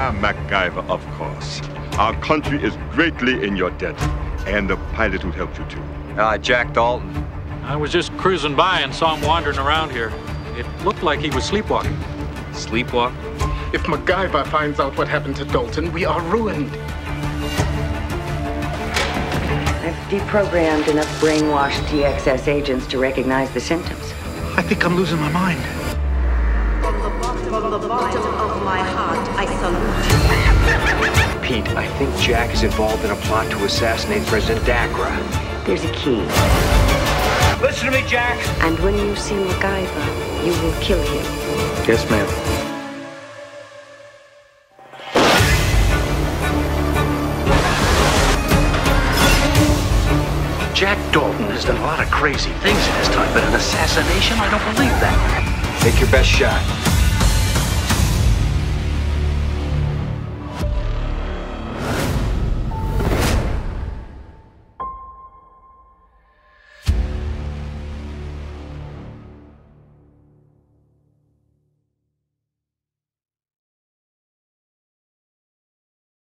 MacGyver, of course. Our country is greatly in your debt, and the pilot who helped you too. Jack Dalton. I was just cruising by and saw him wandering around here. It looked like he was sleepwalking. Sleepwalk? If MacGyver finds out what happened to Dalton, we are ruined. I've deprogrammed enough brainwashed TXS agents to recognize the symptoms. I think I'm losing my mind. From the bottom of my heart, I salute. Pete, I think Jack is involved in a plot to assassinate President Dacra. There's a key. Listen to me, Jack! And when you see MacGyver, you will kill him. Yes, ma'am. Jack Dalton has done a lot of crazy things in his time, but an assassination? I don't believe that. Take your best shot.